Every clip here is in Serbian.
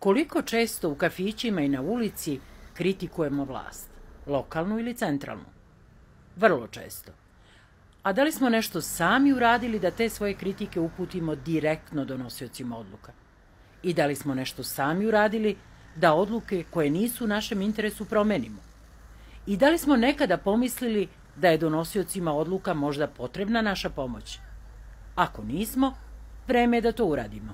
Koliko često u kafićima i na ulici kritikujemo vlast, lokalnu ili centralnu? Vrlo često. A da li smo nešto sami uradili da te svoje kritike uputimo direktno donosiocima odluka? I da li smo nešto sami uradili da odluke koje nisu u našem interesu promenimo? I da li smo nekada pomislili da je donosiocima odluka možda potrebna naša pomoć? Ako nismo, vreme je da to uradimo.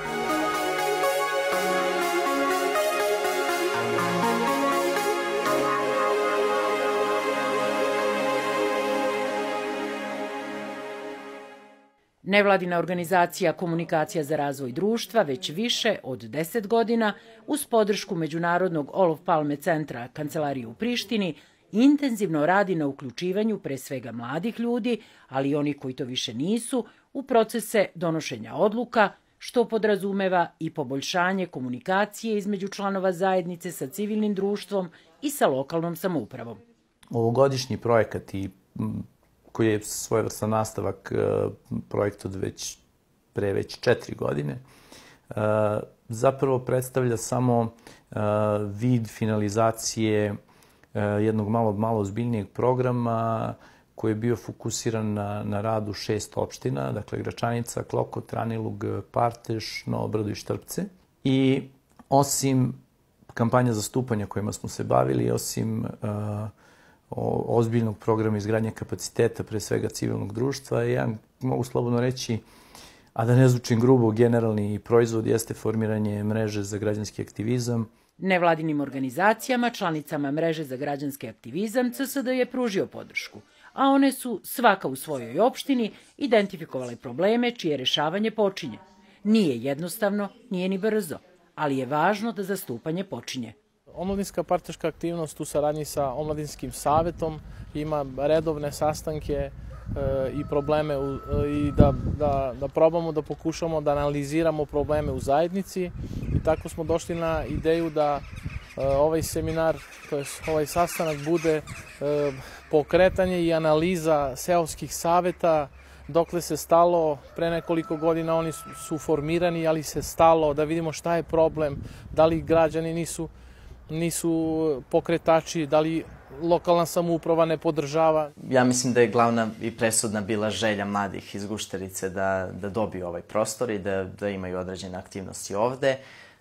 Nevladina organizacija Komunikacija za razvoj društva već više od 10 godina uz podršku Međunarodnog Olof Palme centra Kancelarije u Prištini intenzivno radi na uključivanju pre svega mladih ljudi, ali i onih koji to više nisu, u procese donošenja odluka, što podrazumeva i poboljšanje komunikacije između članova zajednice sa civilnim društvom i sa lokalnom samoupravom. Ovogodišnji projekat koji je svojevrstan nastavak projekta od već 4 godine, zapravo predstavlja samo vid finalizacije jednog malo ozbiljnijeg programa koji je bio fokusiran na radu 6 opština, dakle Gračanica, Klokot, Ranilug, Parteš, Novo Brdo i Štrpce. I osim kampanja zastupanja kojima smo se bavili, osim ozbiljnog programa izgradnje kapaciteta, pre svega civilnog društva, jedan, mogu slobodno reći, a da ne zvučim grubo, generalni proizvod jeste formiranje mreže za građanski aktivizam. Nevladinim organizacijama, članicama mreže za građanski aktivizam, CSD je pružio podršku, a one su svaka u svojoj opštini identifikovale probleme čije rešavanje počinje. Nije jednostavno, nije ni brzo, ali je važno da zastupanje počinje. Omladinska partijska aktivnost u saradnji sa Omladinskim savetom ima redovne sastanke i probleme i da probamo da pokušamo da analiziramo probleme u zajednici i tako smo došli na ideju da ovaj seminar, to je ovaj sastanak bude pokretanje i analiza seoskih saveta, dokle se stalo, pre nekoliko godina oni su formirani, ali se stalo, da vidimo šta je problem, da li građani nisu pokretači, da li lokalna samouprava ne podržava. Ja mislim da je glavna i presudna bila želja mladih iz Gušterice da dobiju ovaj prostor i da imaju određene aktivnosti ovde.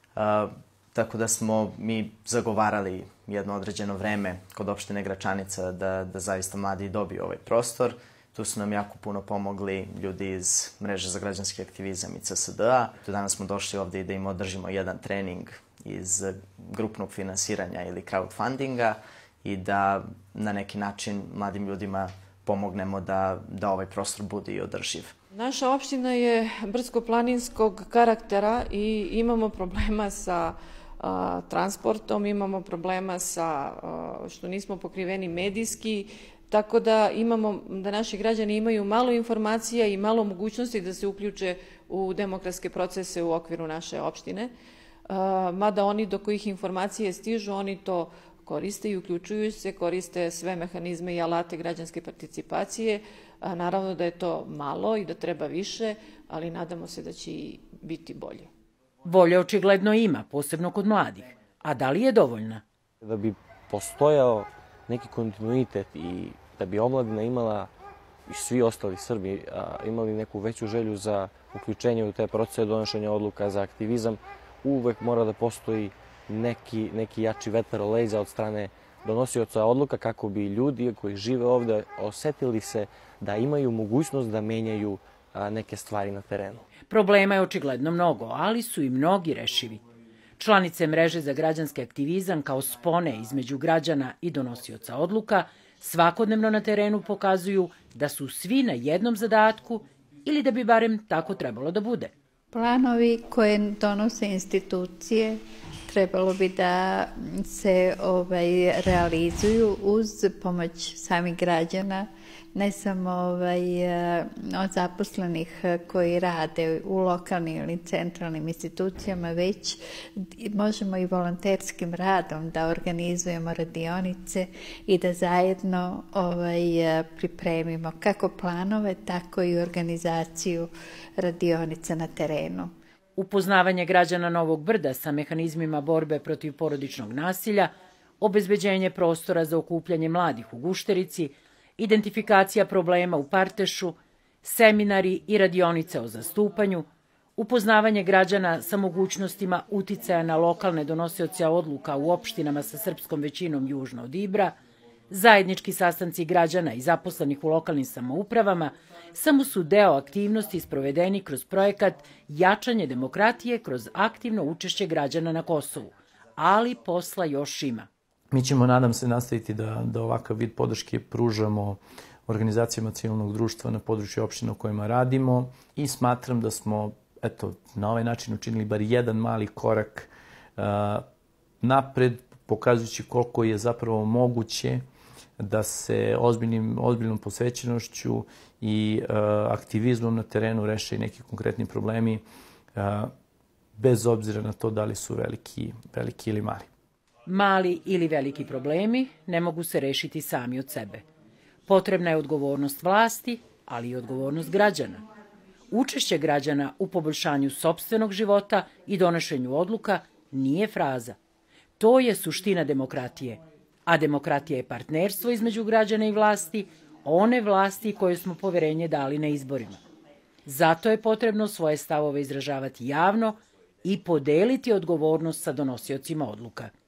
Tako da smo mi zagovarali jedno određeno vreme kod opštine Gračanica da zaista mladi dobiju ovaj prostor. Tu su nam jako puno pomogli ljudi iz mreže za građanski aktivizam i CSD-a. Danas smo došli ovde i da im održimo jedan trening iz grupnog finansiranja ili crowdfundinga i da na neki način mladim ljudima pomognemo da ovaj prostor bude i održiv. Naša opština je brdsko-planinskog karaktera i imamo problema sa transportom, imamo problema sa što nismo pokriveni medijski, tako da naši građani imaju malo informacija i malo mogućnosti da se uključe u demokratske procese u okviru naše opštine. Mada oni do kojih informacije stižu, oni to koriste i uključuju se, koriste sve mehanizme i alate građanske participacije. Naravno da je to malo i da treba više, ali nadamo se da će i biti bolje. Volje očigledno ima, posebno kod mladih. A da li je dovoljna? Da bi postojao neki kontinuitet i da bi omladina imala i svi ostali Srbi imali neku veću želju za uključenje u te procese donošenja odluka, za aktivizam, uvek mora da postoji neki jači vetar leđa od strane donosioca odluka kako bi ljudi koji žive ovde osetili se da imaju mogućnost da menjaju neke stvari na terenu. Problema je očigledno mnogo, ali su i mnogi rešivi. Članice mreže za građanski aktivizam kao spone između građana i donosioca odluka svakodnevno na terenu pokazuju da su svi na jednom zadatku ili da bi barem tako trebalo da bude. Planovi koje donose institucije trebalo bi da se realizuju uz pomoć samih građana, ne samo od zaposlenih koji rade u lokalnim ili centralnim institucijama, već možemo i volonterskim radom da organizujemo radionice i da zajedno pripremimo kako planove, tako i organizaciju radionica na terenu. upoznavanje građana Novog Brda sa mehanizmima borbe protiv porodičnog nasilja, obezbeđenje prostora za okupljanje mladih u Gušterici, identifikacija problema u Partešu, seminari i radionice o zastupanju, upoznavanje građana sa mogućnostima uticaja na lokalne donosioce odluka u opštinama sa srpskom većinom južno od Ibra, zajednički sastanci građana i zaposlenih u lokalnim samoupravama samo su deo aktivnosti sprovedeni kroz projekat Jačanje demokratije kroz aktivno učešće građana na Kosovu, ali posla još ima. Mi ćemo, nadam se, nastaviti da ovakav vid podrške pružamo organizacijama civilnog društva na području opština u kojima radimo i smatram da smo na ovaj način učinili bar jedan mali korak napred, pokazujući koliko je zapravo moguće da se ozbiljnom posvećenošću i aktivizmom na terenu reše i neki konkretni problemi, bez obzira na to da li su veliki ili mali. Mali ili veliki problemi ne mogu se rešiti sami od sebe. Potrebna je odgovornost vlasti, ali i odgovornost građana. Učešće građana u poboljšanju sopstvenog života i donošenju odluka nije fraza. To je suština demokratije. A demokratija je partnerstvo između građana i vlasti, one vlasti koje smo poverenje dali na izborima. Zato je potrebno svoje stavove izražavati javno i podeliti odgovornost sa donosiocima odluka.